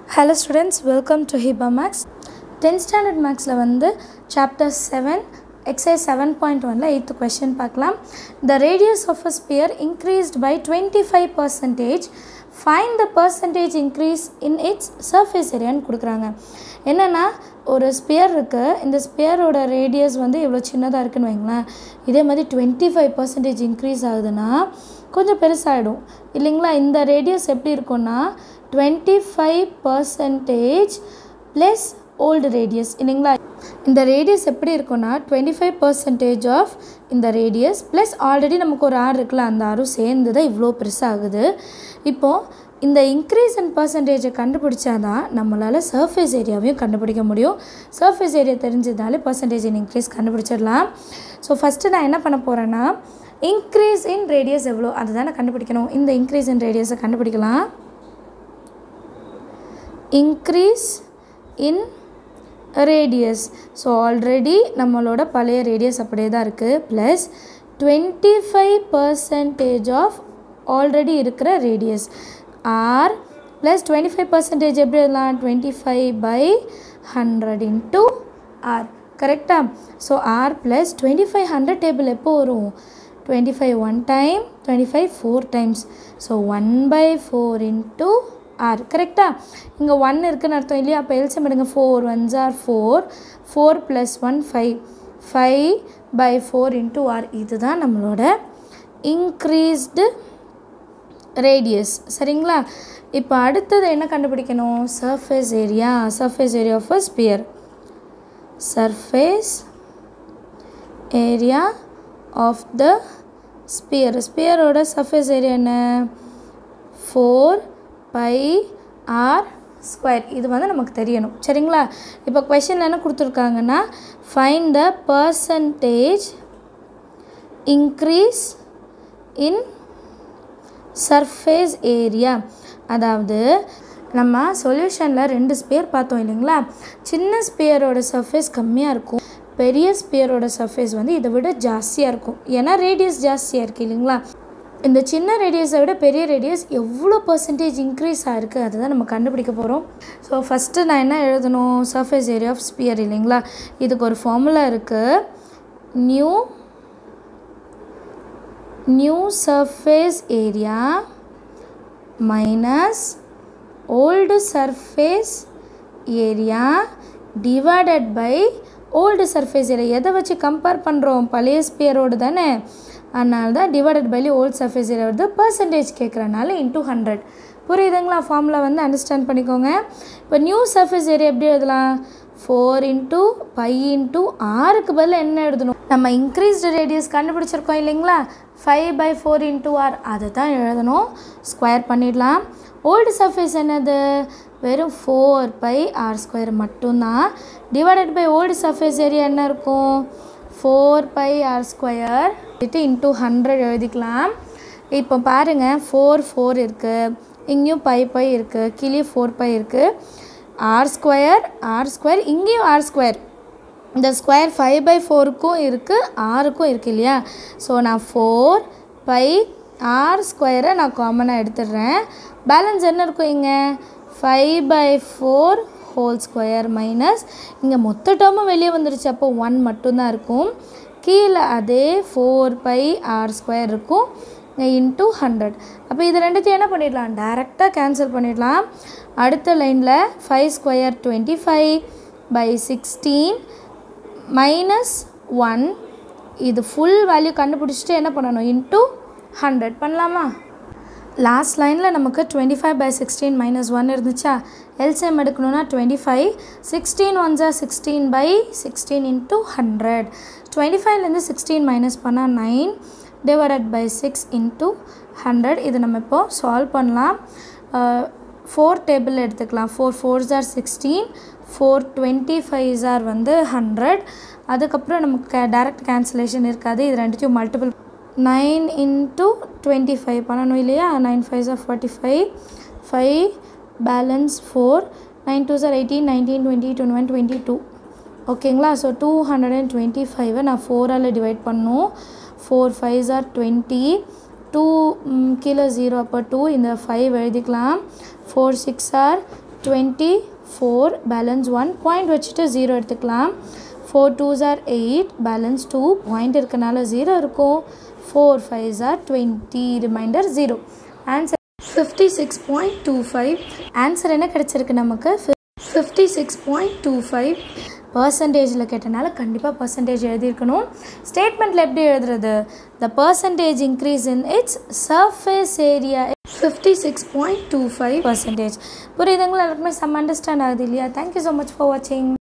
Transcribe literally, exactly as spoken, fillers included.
Hello students, welcome to Hiba Max. tenth standard Max la vandu chapter seven exercise seven point one la eighth question paakalam. The radius of a sphere increased by twenty-five percent. Find the percentage increase in its surface area nu kudukranga. என்னன்னா ஒரு sphere இருக்கு, இந்த ஸ்பியரோட radius வந்து இவ்வளோ சின்னதாக இருக்குன்னு வைங்களேன். இதே மாதிரி டுவெண்ட்டி ஃபைவ் பர்சன்டேஜ் இன்க்ரீஸ் ஆகுதுன்னா கொஞ்சம் பெருசாகிடும் இல்லைங்களா. இந்த ரேடியஸ் எப்படி இருக்குன்னா twenty five percentage plus old radius இல்லைங்களா. இந்த ரேடியஸ் எப்படி இருக்குன்னா டுவெண்ட்டி ஃபைவ் பர்சன்டேஜ் ஆஃப் இந்த ரேடியஸ் ப்ளஸ் ஆல்ரெடி நமக்கு ஒரு ஆறு இருக்குல்ல, அந்த ஆறும் சேர்ந்து தான் இவ்வளோ பெருசாகுது. இப்போது இந்த இன்க்ரீஸ் இன் பர்சன்டேஜை கண்டுபிடிச்சா தான் நம்மளால் சர்ஃபேஸ் ஏரியாவையும் கண்டுபிடிக்க முடியும். சர்ஃபேஸ் ஏரியா தெரிஞ்சதாலே பர்சன்டேஜ் இன் இன்க்ரீஸ் கண்டுபிடிச்சிடலாம். ஸோ ஃபஸ்ட்டு நான் என்ன பண்ண போகிறேன்னா இன்க்ரீஸ் இன் ரேடியஸ் எவ்வளோ அதை தானே கண்டுபிடிக்கணும். இந்த இன்க்ரீஸ் இன் ரேடியஸை கண்டுபிடிக்கலாம். Increase in radius, so already நம்மளோட பழைய ரேடியஸ் அப்படியே தான் இருக்குது, plus twenty five percentage of already இருக்கிற radius r plus twenty five percentage எப்படி எழுதலாம், twenty five by hundred into r கரெக்டாக. So r plus twenty five hundred table எப்போ வரும், twenty five one time twenty five four times, so one by four into r கரெக்டாக. இங்கே one இருக்குதுன்னு அர்த்தம் இல்லையா. அப்போ எல்சிஎம் எடுங்க, four once are four, four plus one five, five by four into r. இதுதான் நம்மளோட இன்க்ரீஸ்டு ரேடியஸ் சரிங்களா. இப்போ அடுத்தது என்ன கண்டுபிடிக்கணும், surface area. Surface area of a sphere, surface area of the sphere. ஸ்பியரோட சர்ஃபேஸ் ஏரியா என்ன, ஃபோர் பை ஆர் ஸ்கொயர். இது வந்து நமக்கு தெரியணும் சரிங்களா. இப்போ கொஷின் என்ன கொடுத்துருக்காங்கன்னா find the percentage increase in surface area. அதாவது நம்ம சொல்யூஷனில் ரெண்டு ஸ்பியர் பார்த்தோம் இல்லைங்களா. சின்ன ஸ்பியரோட சர்ஃபேஸ் கம்மியாக இருக்கும், பெரிய ஸ்பியரோட சர்ஃபேஸ் வந்து இதை விட ஜாஸ்தியாக இருக்கும், ஏன்னா ரேடியஸ் ஜாஸ்தியாக இருக்குது இல்லைங்களா. இந்த சின்ன ரேடியஸை விட பெரிய ரேடியஸ் எவ்வளோ பர்சன்டேஜ் இன்க்ரீஸ் ஆகிருக்கு அதுதான் நம்ம கண்டுபிடிக்க போகிறோம். ஸோ ஃபஸ்ட்டு நான் என்ன எழுதணும், சர்ஃபேஸ் ஏரியா ஆஃப் ஸ்பியர் இல்லைங்களா. இதுக்கு ஒரு ஃபார்முலா இருக்குது, new new surface area minus old surface area divided by old surface area. எதை வச்சு கம்பேர் பண்ணுறோம், பழைய ஸ்பியரோடு தானே, அதனால தான் divided by old surface area வருது. பர்சன்டேஜ் கேட்குறனால இன்டூ ஹண்ட்ரட். புரியுதுங்களா, ஃபார்முலா வந்து அண்டர்ஸ்டாண்ட் பண்ணிக்கோங்க. இப்போ நியூ சர்ஃபேஸ் ஏரியா எப்படி எழுதலாம், ஃபோர் இன்ட்டு பை இன்ட்டு ஆருக்கு பதில் என்ன எழுதணும், நம்ம இன்க்ரீஸ்டு ரேடியஸ் கண்டுபிடிச்சிருக்கோம் இல்லைங்களா, five by four into r அதை தான் எழுதணும். ஸ்கொயர் பண்ணிடலாம். ஓல்டு சர்ஃபேஸ் என்னது, வெறும் ஃபோர் பை ஆர் ஸ்கொயர் மட்டும்தான். Divided by old surface area என்ன இருக்கும், four pi r square into hundred எழுதிக்கலாம். இப்போ பாருங்கள், ஃபோர் ஃபோர் இருக்குது, இங்கேயும் பை பை இருக்குது, கீழே ஃபோர் பை இருக்குது, ஆர் ஸ்கொயர் ஆர் ஸ்கொயர், இங்கேயும் ஆர் ஸ்கொயர். இந்த ஸ்கொயர் ஃபைவ் பை ஃபோருக்கும் இருக்குது ஆறுக்கும் இருக்குது இல்லையா. ஸோ நான் ஃபோர் பை ஆர் ஸ்கொயரை நான் காமனாக எடுத்துடுறேன். பேலன்ஸ் என்ன இருக்கும் இங்கே, five by four whole square minus இங்கே மொத்த டேர்மும் வெளியே வந்துடுச்சு, அப்போ ஒன் மட்டும்தான் இருக்கும். கீழே அதே ஃபோர் பை ஆர் ஸ்கொயர் இருக்கும் இன்ட்டு ஹண்ட்ரட். அப்போ இது ரெண்டுத்தையும் என்ன பண்ணிடலாம், டைரெக்டாக கேன்சல் பண்ணிடலாம். அடுத்த லைனில் five square twenty five by sixteen minus one. இது ஃபுல் வேல்யூ கண்டுபிடிச்சிட்டு என்ன பண்ணணும், இன்ட்டு ஹண்ட்ரட் பண்ணலாமா. லாஸ்ட் லைனில் நமக்கு twenty five by sixteen minus one இருந்துச்சா, எல்சிஎம் எடுக்கணும்னா டுவெண்ட்டி ஃபைவ், சிக்ஸ்டீன் ஒன்ஸா sixteen by sixteen into hundred. Twenty ஃபைவ்லேருந்து சிக்ஸ்டீன் மைனஸ் பண்ணால் nine divided by six into hundred. இது நம்ம இப்போது சால்வ் பண்ணலாம். ஃபோர் டேபிள் எடுத்துக்கலாம், four fours are sixteen, four twenty fives are வந்து ஹண்ட்ரட். அதுக்கப்புறம் நமக்கு டைரக்ட் கேன்சலேஷன் இருக்காது, இது ரெண்டுத்தையும் multiple nine into twenty five பண்ணணும் இல்லையா. Nine five are forty five, five balance four, nine twos are eighteen, nineteen twenty twenty one twenty two ஓகேங்களா. So two hundred and twenty ஃபைவை நான் ஃபோரால் டிவைட் பண்ணணும். Four fives are twenty, two கீழே zero அப்போ two, இந்த five எழுதிக்கலாம். Four sixes are twenty four balance one point வச்சுட்டு ஜீரோ எடுத்துக்கலாம். Four twos R eight balance two point இருக்கனால ஜீரோ இருக்கும். Four fives are twenty remainder zero. Answer fifty six point two five. Answer என்ன கிடச்சிருக்கு நமக்கு? Fifty six point two five. பர்சன்டேஜில் கேட்டனால கண்டிப்பாக பர்சன்டேஜ் எழுதியிருக்கணும். ஸ்டேட்மெண்ட்டில் எப்படி எழுதுறது? The percentage increase in its surface area fifty six point two five percentage. புரியுதுங்களா? எல்லாருக்குமே சம் அண்டர்ஸ்டாண்ட் ஆகுது இல்லையா? தேங்க்யூ ஸோ மச் ஃபார் வாட்சிங்.